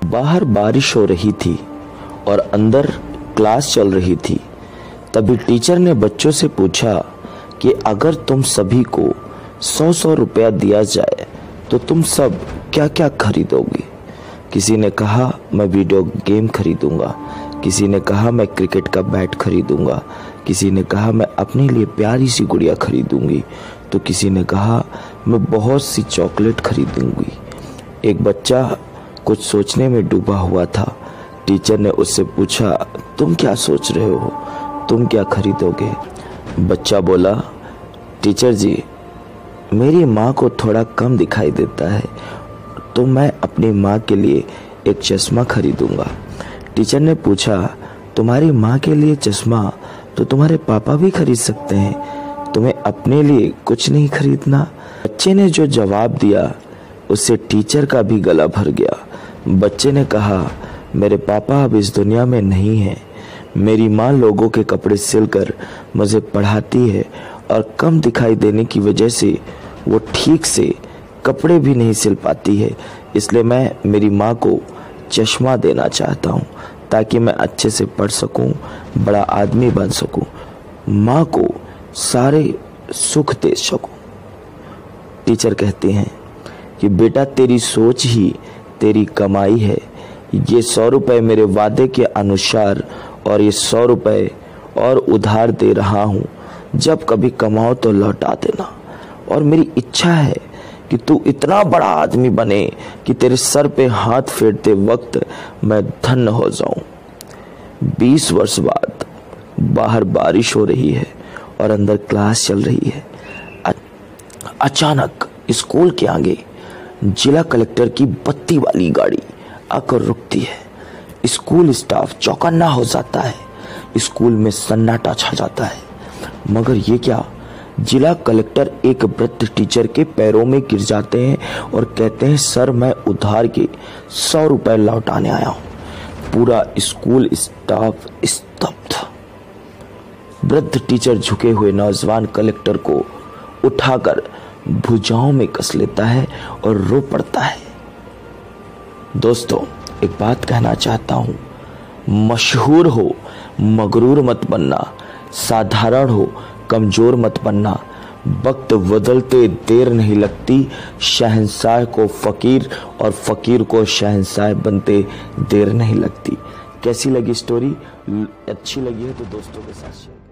बाहर बारिश हो रही थी और अंदर क्लास चल रही थी। तभी टीचर ने बच्चों से पूछा कि अगर तुम सभी को 100 रुपया दिया जाए तो तुम सब क्या क्या खरीदोगे। किसी ने कहा मैं वीडियो गेम खरीदूंगा, किसी ने कहा मैं क्रिकेट का बैट खरीदूंगा, किसी ने कहा मैं अपने लिए प्यारी सी गुड़िया खरीदूंगी, तो किसी ने कहा मैं बहुत सी चॉकलेट खरीदूंगी। एक बच्चा कुछ सोचने में डूबा हुआ था। टीचर ने उससे पूछा तुम क्या सोच रहे हो, तुम क्या खरीदोगे। बच्चा बोला टीचर जी मेरी माँ को थोड़ा कम दिखाई देता है तो मैं अपनी माँ के लिए एक चश्मा खरीदूंगा। टीचर ने पूछा तुम्हारी माँ के लिए चश्मा तो तुम्हारे पापा भी खरीद सकते हैं, तुम्हें अपने लिए कुछ नहीं खरीदना। बच्चे ने जो जवाब दिया उससे टीचर का भी गला भर गया। बच्चे ने कहा मेरे पापा अब इस दुनिया में नहीं हैं, मेरी माँ लोगों के कपड़े सिलकर मुझे पढ़ाती है और कम दिखाई देने की वजह से वो ठीक से कपड़े भी नहीं सिल पाती है, इसलिए मैं मेरी माँ को चश्मा देना चाहता हूँ ताकि मैं अच्छे से पढ़ सकूँ, बड़ा आदमी बन सकूँ, माँ को सारे सुख दे सकूँ। टीचर कहते हैं कि बेटा तेरी सोच ही तेरी कमाई है, ये 100 रुपए मेरे वादे के अनुसार और ये 100 रुपए और उधार दे रहा हूँ, जब कभी कमाओ तो लौटा देना। और मेरी इच्छा है कि तू इतना बड़ा आदमी बने कि तेरे सर पे हाथ फेरते वक्त मैं धन्य हो जाऊं। 20 वर्ष बाद बाहर बारिश हो रही है और अंदर क्लास चल रही है। अचानक स्कूल के आगे जिला कलेक्टर की बत्ती वाली गाड़ी आकर रुकती है। स्कूल स्टाफ चौकन्ना हो जाता है, स्कूल में सन्नाटा छा जाता है। मगर ये क्या, जिला कलेक्टर एक वृद्ध टीचर के पैरों में गिर जाते हैं और कहते हैं सर मैं उधार के 100 रुपए लौटाने आया हूं। पूरा स्कूल स्टाफ स्तब्ध। वृद्ध टीचर झुके हुए नौजवान कलेक्टर को उठाकर भुजाओं में कस लेता है और रो पड़ता है। दोस्तों एक बात कहना चाहता हूं, मशहूर हो मगरूर मत बनना, साधारण हो कमजोर मत बनना। वक्त बदलते देर नहीं लगती, शहंशाह को फकीर और फकीर को शहंशाह बनते देर नहीं लगती। कैसी लगी स्टोरी? अच्छी लगी है तो दोस्तों के साथ शेयर